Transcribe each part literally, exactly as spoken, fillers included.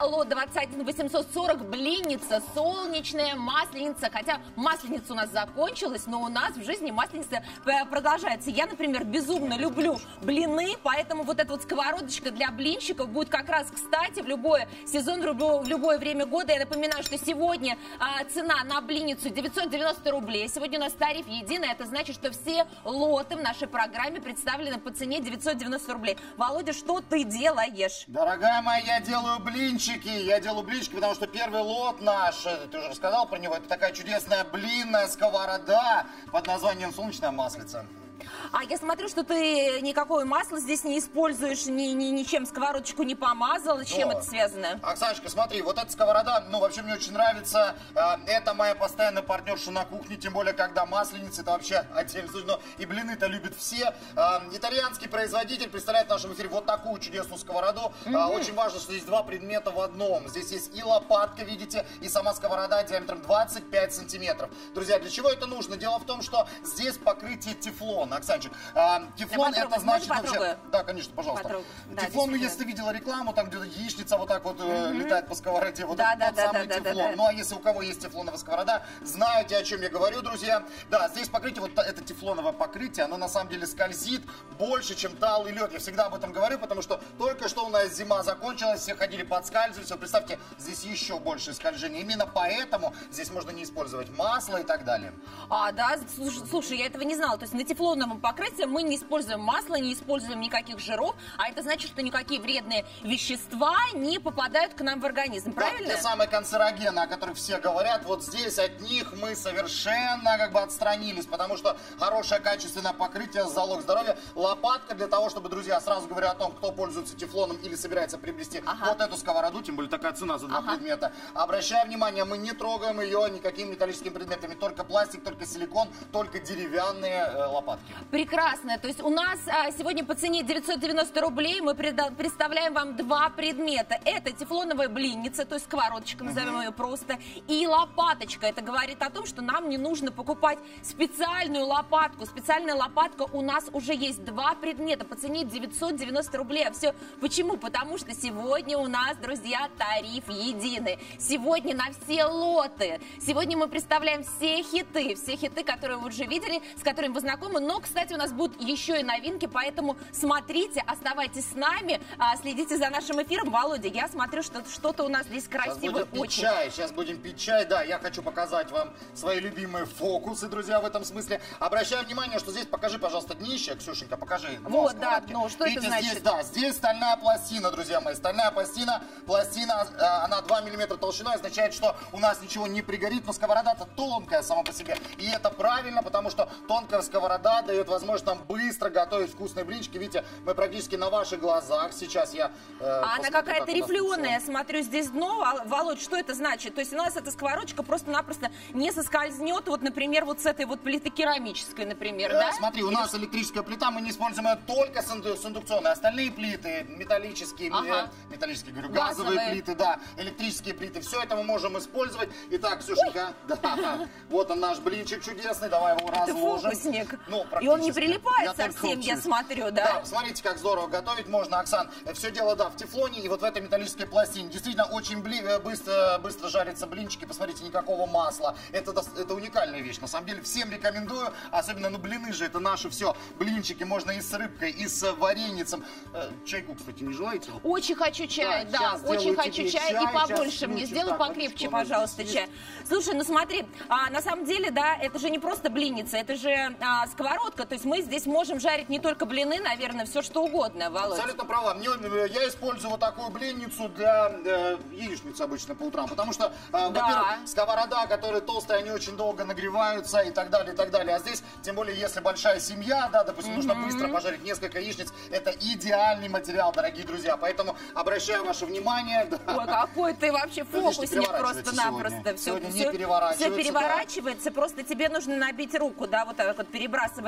лот двадцать один восемьсот сорок, блинница, солнечная масленица. Хотя масленица у нас закончилась, но у нас в жизни масленица продолжается. Я, например, безумно люблю блины, поэтому вот эта вот сковородочка для блинчиков будет как раз кстати в любой сезон, в любое, в любое время года. Я напоминаю, что сегодня а, цена на блинницу девятьсот девяносто рублей. Сегодня у нас тариф единый. Это значит, что все лоты в нашей программе представлены по цене девятьсот девяносто рублей. Володя, что ты делаешь? Дорогая моя, я делаю блинчики. Я делаю блинчики, потому что первый лот наш, ты уже рассказал про него, это такая чудесная блинная сковорода под названием «Солнечная маслица». А я смотрю, что ты никакое масло здесь не используешь, ни, ни, ничем сковородочку не помазал. С чем О, это связано? Оксаночка, смотри, вот эта сковорода, ну, вообще мне очень нравится. Это моя постоянная партнерша на кухне, тем более, когда масленица, это вообще отдельно. Слушай, ну, и блины-то любят все. Итальянский производитель представляет в нашем эфире вот такую чудесную сковороду. Mm-hmm. Очень важно, что здесь два предмета в одном. Здесь есть и лопатка, видите, и сама сковорода диаметром двадцать пять сантиметров. Друзья, для чего это нужно? Дело в том, что здесь покрытие тефлон. Оксанчик, а, тефлон это значит вообще... Да, конечно, пожалуйста. Да, тефлон, ну, если ты видела рекламу, там где-то яичница вот так вот mm-hmm. летает по сковороде, вот да, этот да, тот да, самый да, тефлон. Да, да. Ну, а если у кого есть тефлоновая сковорода, знаете, о чем я говорю, друзья. Да, здесь покрытие, вот это тефлоновое покрытие, оно на самом деле скользит больше, чем талый лед. Я всегда об этом говорю, потому что только что у нас зима закончилась, все ходили подскальзывались. Вот представьте, здесь еще больше скольжения. Именно поэтому здесь можно не использовать масло и так далее. А, да, слушай, слушай, я этого не знала. То есть на тефлоновом покрытии мы не используем масло, не используем никаких жиров, а это значит, что никакие вредные вещества не попадают к нам в организм, правильно? Да, те самые канцерогены, о которых все говорят, вот здесь от них мы совершенно как бы отстранились, потому что хорошее качественное покрытие, залог здоровья. Лопатка для того, чтобы, друзья, сразу говорю о том, кто пользуется тефлоном или собирается приобрести ага. вот эту сковороду, тем более такая цена за два ага. предмета. Обращаю внимание, мы не трогаем ее никакими металлическими предметами, только пластик, только силикон, только деревянные э, лопатки. Прекрасно. То есть у нас а, сегодня по цене девятьсот девяносто рублей мы представляем вам два предмета. Это тефлоновая блинница, то есть сковородочка, назовем uh-huh. ее просто, и лопаточка. Это говорит о том, что нам не нужно покупать специальную лопатку. Специальная лопатка у нас уже есть. Два предмета по цене девятьсот девяносто рублей. А все почему? Потому что сегодня у нас, друзья, тариф единый. Сегодня на все лоты. Сегодня мы представляем все хиты. Все хиты, которые вы уже видели, с которыми вы знакомы. Но, кстати, у нас будут еще и новинки, поэтому смотрите, оставайтесь с нами, следите за нашим эфиром. Володя, я смотрю, что что-то у нас здесь красивое. Сейчас будем пить чай, сейчас будем пить чай. Да, я хочу показать вам свои любимые фокусы, друзья, в этом смысле. Обращаю внимание, что здесь, покажи, пожалуйста, днище. Ксюшенька, покажи. Вот, да, дно. Что Видите, это значит? Здесь, да, здесь стальная пластина, друзья мои. Стальная пластина, пластина, она два миллиметра толщиной, означает, что у нас ничего не пригорит, но сковорода-то тонкая сама по себе. И это правильно, потому что тонкая сковорода дает возможность нам быстро готовить вкусные блинчики. Видите, мы практически на ваших глазах. Сейчас я... Э, а она какая-то рифленая, я смотрю, здесь дно. Володь, что это значит? То есть у нас эта сковородочка просто-напросто не соскользнет, вот, например, вот с этой вот плиты керамической, например, э, да? Смотри, у Или... нас электрическая плита, мы не используем ее только с индукционной. Остальные плиты, металлические, ага. э, металлические, говорю, газовые. газовые плиты, да, электрические плиты, все это мы можем использовать. Итак, Ксюшенька, да, вот он наш блинчик чудесный, давай его разложим. Это фокусник. Ну, и он не прилипает я совсем, я смотрю, да? Да, смотрите, как здорово готовить можно, Оксан. Все дело, да, в тефлоне и вот в этой металлической пластине. Действительно, очень бли- быстро, быстро жарятся блинчики, посмотрите, никакого масла. Это, это уникальная вещь, на самом деле, всем рекомендую, особенно, ну, блины же, это наши все. Блинчики можно и с рыбкой, и с вареницем. Чайку, кстати, не желаете? Очень хочу чай, да, да очень хочу чай, чай и побольше мне. Сделай покрепче, пожалуйста, чай. Слушай, ну смотри, а, на самом деле, да, это же не просто блинница, это же а, сковородка, то есть мы здесь можем жарить не только блины, наверное, все что угодно, Володь. Абсолютно права. Мне, я использую вот такую блинницу для э, яичницы обычно по утрам, потому что, э, да. во-первых, сковорода, которые толстые, они очень долго нагреваются и так далее, и так далее. А здесь, тем более, если большая семья, да, допустим, mm-hmm. нужно быстро пожарить несколько яичниц, это идеальный материал, дорогие друзья. Поэтому обращаю ваше внимание. Да. Ой, какой ты вообще фокусник просто-напросто. Все, все, не переворачивается. Все переворачивается, да. Просто тебе нужно набить руку, да, вот так вот перебрасывая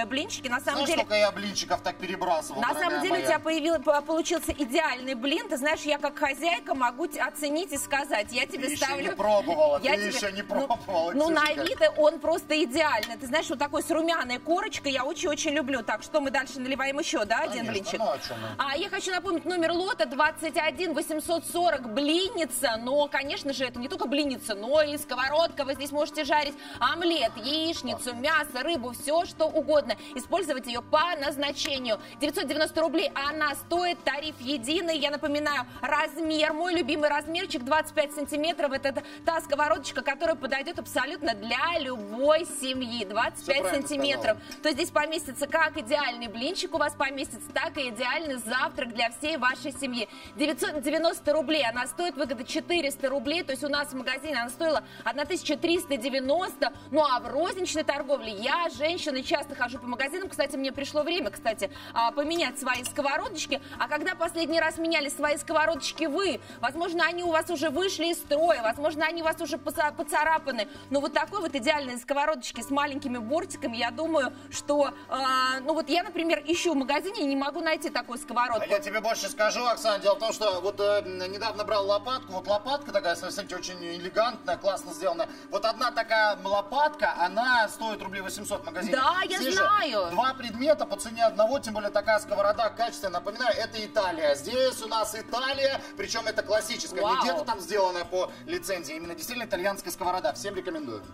флоновые блинчики. На самом Знаешь, деле... сколько я блинчиков так перебрасывал, На самом деле моя. у тебя появил, получился идеальный блин. Ты знаешь, я как хозяйка могу оценить и сказать. Я тебе ты ставлю... еще не пробовала, я ты тебе... еще не ну, пробовала, Ну, на Ксюшенька. вид он просто идеальный. Ты знаешь, вот такой с румяной корочкой я очень-очень люблю. Так, что мы дальше наливаем еще, да, один Конечно, блинчик? ну, а чё мы? А я хочу напомнить, номер лота двадцать один восемьсот сорок блинница. Но, конечно же, это не только блинница, но и сковородка. Вы здесь можете жарить омлет, яичницу, мясо, рыбу, все что угодно. Использовать ее по назначению. девятьсот девяносто рублей она стоит, тариф единый. Я напоминаю, размер, мой любимый размерчик двадцать пять сантиметров. Это та сковородочка, которая подойдет абсолютно для любой семьи. двадцать пять сантиметров. То здесь поместится как идеальный блинчик у вас поместится, так и идеальный завтрак для всей вашей семьи. девятьсот девяносто рублей она стоит, выгода четыреста рублей. То есть у нас в магазине она стоила тысяча триста девяносто. Ну а в розничной торговле я, женщина, часто хожу по магазинам. Кстати, мне пришло время, кстати, поменять свои сковородочки. А когда последний раз меняли свои сковородочки вы? Возможно, они у вас уже вышли из строя, возможно, они у вас уже поцарапаны. Но вот такой вот идеальной сковородочки с маленькими бортиками, я думаю, что, э, ну вот я, например, ищу в магазине и не могу найти такую сковородку. А я тебе больше скажу, Оксана, дело в том, что вот э, недавно брал лопатку, вот лопатка такая, смотрите, очень элегантная, классно сделана. Вот одна такая лопатка, она стоит рублей восемьсот в магазине. Да, я Здесь знаю. Два предмета по цене одного, тем более такая сковорода качественная. Напоминаю, это Италия. Здесь у нас Италия, причем это классическая, Вау. не где-то там сделанная по лицензии, именно действительно итальянская сковорода. Всем рекомендую.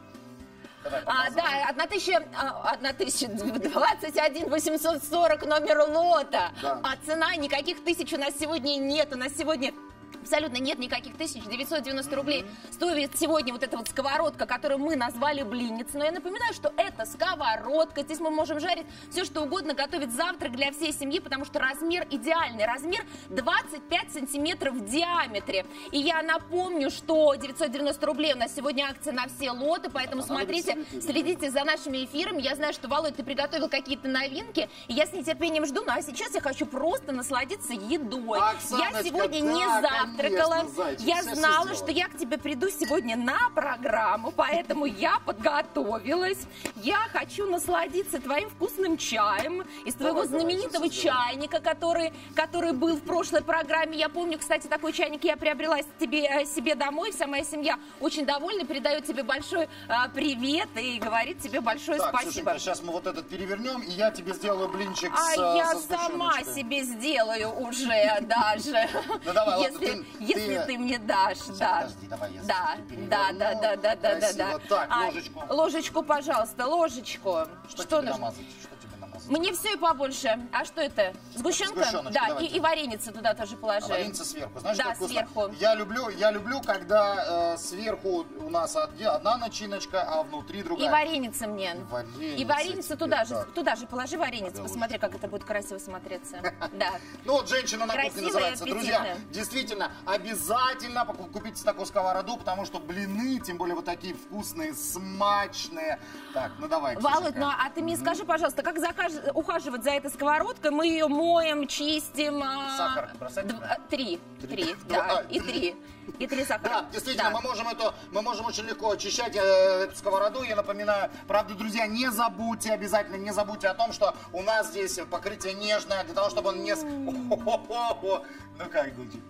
А, да, тысяча, тысяча, двадцать один восемьсот сорок номер лота. Да. А цена никаких тысяч у нас сегодня нет. У нас сегодня абсолютно нет никаких тысяч. девятьсот девяносто рублей стоит сегодня вот эта вот сковородка, которую мы назвали блинница. Но я напоминаю, что это сковородка. Здесь мы можем жарить все, что угодно, готовить завтрак для всей семьи, потому что размер идеальный. Размер двадцать пять сантиметров в диаметре. И я напомню, что девятьсот девяносто рублей у нас сегодня акция на все лоты, поэтому смотрите, следите за нашими эфирами. Я знаю, что, Володь, ты приготовил какие-то новинки, и я с нетерпением жду. Ну а сейчас я хочу просто насладиться едой. Оксаночка, я сегодня да, не завтракала. конечно, зайчик, Я все знала, все что я к тебе приду сегодня на программу, поэтому я подготовилась. Я хочу насладиться твоим вкусным чаем из твоего Давай, знаменитого давай, чайника, который, который был в прошлой программе. Я помню, кстати, такой чайник я приобрела тебе, себе домой. Вся моя семья очень довольна, передает тебе большой а, привет и говорит тебе большое Так, спасибо. Ксюшенька, сейчас мы вот этот перевернем, и я тебе сделаю блинчик А с я со сама сгущеночкой. себе сделаю уже даже. Ну давай, если, ладно, ты- если ты- ты мне дашь, да. Подожди, давай я Да, все-таки да, переверну. да, да, да, да, да, Красиво. да. Так, А, ложечку. ложечку, пожалуйста, ложечку. Что, Что тебе нужно? намазать? Что тебе намазать? Мне все и побольше. А что это? Сгущенка? Сгущеночка, Да, и, давайте. и вареница туда тоже положи. А вареница сверху. Знаешь, Да, как вкусно? сверху. Я люблю, я люблю, когда э, сверху у нас одни- одна начиночка, а внутри другая. И вареница мне. И вареница И вареница тебе, туда же, так. туда же положи вареницу. Надо Посмотри, как это будет красиво смотреться. Да. Ну вот женщина на кухне Красиво и называется. Друзья, аппетитно. действительно, обязательно покуп- купите такую сковороду, потому что блины, тем более вот такие вкусные, смачные. Так, ну давай, Володь, Ксюшенька. ну а ты мне скажи, пожалуйста, как закаж- ухаживать за этой сковородкой? Мы ее моем, чистим. а, Сахар бросать дв- туда? Три. Три, Два, да, а, и три. три. И три сахара. Да, действительно, Да. мы можем эту, мы можем очень легко очищать э, эту сковороду. Я напоминаю, правда, друзья, не забудьте, обязательно не забудьте о том, что у нас здесь покрытие нежное, для того, чтобы он не... с- О-хо-хо-хо. Ну как, Гульчик?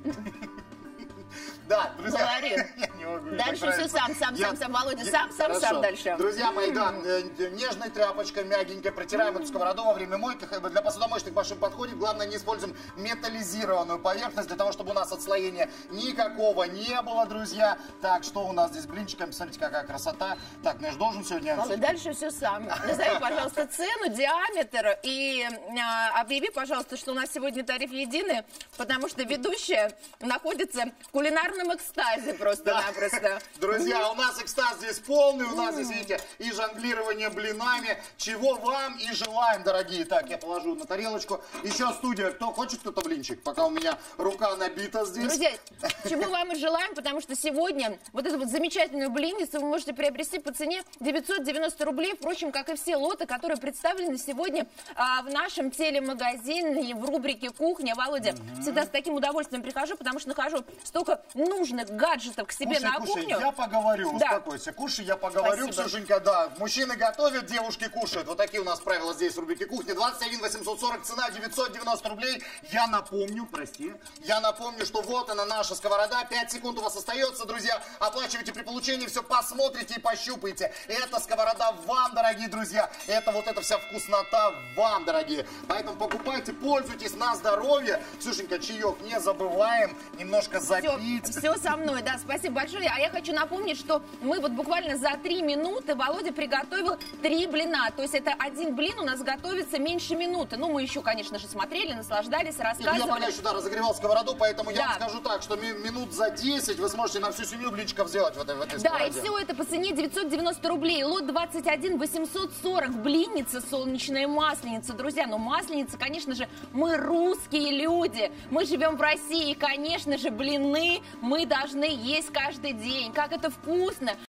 Да, друзья. Говори. Я не могу, Дальше так все нравится. сам, сам, Я- сам, сам, Володя, я- сам, сам, сам Хорошо. дальше. Друзья мои, да, э, нежной тряпочкой, мягенькой, протираем эту сковороду во время мойки. Как бы для посудомоечных машин подходит. Главное, не используем металлизированную поверхность, для того, чтобы у нас отслоения никакого не было, друзья. Так, что у нас здесь блинчиками? Смотрите, какая красота. Так, ну я же должен сегодня... Володь, дальше все сам. Назови, пожалуйста, цену, диаметр и а, объяви, пожалуйста, что у нас сегодня тариф единый, потому что ведущая находится в кулинарном экстазе просто-напросто. Друзья, у нас экстаз здесь полный, у нас здесь, видите, и жонглирование блинами, чего вам и желаем, дорогие. Так, я положу на тарелочку. Еще студия, кто хочет кто-то блинчик, пока у меня рука набита здесь. Друзья, чего вам и желаем, потому что сегодня вот эту вот замечательную блинницу вы можете приобрести по цене девятьсот девяносто рублей, впрочем, как и все лоты, которые представлены сегодня а, в нашем телемагазине в рубрике «Кухня». Володя, всегда с таким удовольствием прихожу, потому что нахожу столько ненужных гаджетов к себе кушай, на кушай, кухню. я поговорю, Да. успокойся. Кушай, я поговорю, Спасибо. Ксюшенька, да. Мужчины готовят, девушки кушают. Вот такие у нас правила здесь в рубрике кухни. двадцать один восемьсот сорок, цена девятьсот девяносто рублей. Я напомню, прости, я напомню, что вот она наша сковорода. пять секунд у вас остается, друзья. Оплачивайте при получении, все посмотрите и пощупайте. Это сковорода вам, дорогие друзья. Это вот эта вся вкуснота вам, дорогие. Поэтому покупайте, пользуйтесь на здоровье. Ксюшенька, чаек не забываем. Немножко запить. Все, все со мной, да, спасибо большое. А я хочу напомнить, что мы вот буквально за три минуты Володя приготовил три блина. То есть это один блин у нас готовится меньше минуты. Ну, мы еще, конечно же, смотрели, наслаждались, Я рассказывали. пока сюда разогревал сковороду, поэтому я Да. вам скажу так, что ми- минут за десять вы сможете на всю семью блинчиков сделать в этой, в этой Да, и сковороде. все это по цене девятьсот девяносто рублей. Лот двадцать один восемьсот сорок. Блинница, солнечная масленица. Друзья, ну масленица, конечно же, мы русские люди. Мы живем в России. И, конечно же, блины мы должны есть каждый день. Как это вкусно.